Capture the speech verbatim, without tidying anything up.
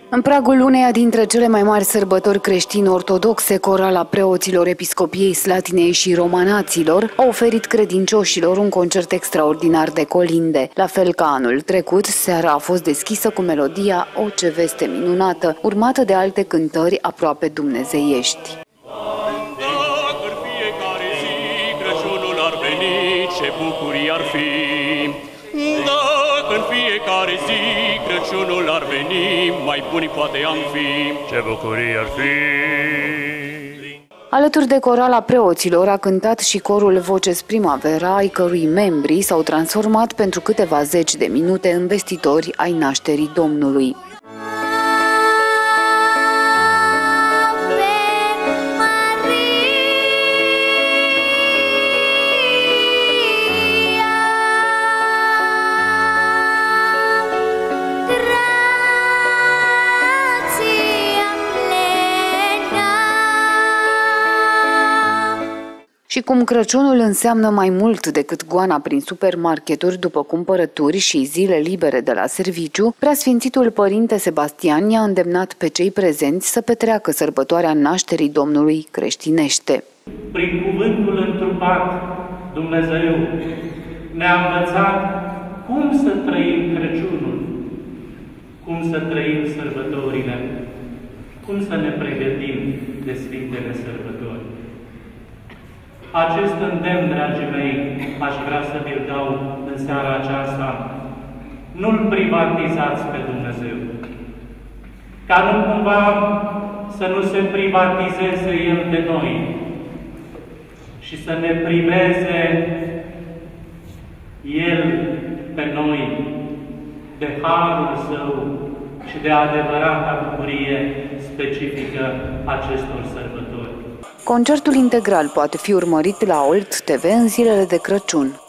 În pragul uneia dintre cele mai mari sărbători creștine-ortodoxe, corala preoților Episcopiei Slatinei și Romanaților a oferit credincioșilor un concert extraordinar de colinde. La fel ca anul trecut, seara a fost deschisă cu melodia O, ce veste minunată, urmată de alte cântări aproape dumnezeiești. Dacă în fiecare zi Crăciunul ar veni, ce bucurii ar fi! Dacă în fiecare zi Crăciunul ar veni, mai buni poate am fi, ce bucurii ar fi! Alături de corala preoților a cântat și corul Voces Primavera, ai cărui membri s-au transformat pentru câteva zeci de minute în vestitori ai nașterii Domnului. Și cum Crăciunul înseamnă mai mult decât goana prin supermarketuri după cumpărături și zile libere de la serviciu, Preasfințitul Părinte Sebastian i-a îndemnat pe cei prezenți să petreacă sărbătoarea nașterii Domnului creștinește. Prin cuvântul întrupat, Dumnezeu ne-a învățat cum să trăim Crăciunul, cum să trăim sărbătorile, cum să ne pregătim de Sfintele Sărbători. Acest îndemn, dragii mei, aș vrea să vi-l dau în seara aceasta. Nu-L privatizați pe Dumnezeu, ca nu cumva să nu se privatizeze El de noi și să ne priveze El pe noi de harul Său și de adevărata bucurie specifică acestor sărbători. Concertul integral poate fi urmărit la Olt T V în zilele de Crăciun.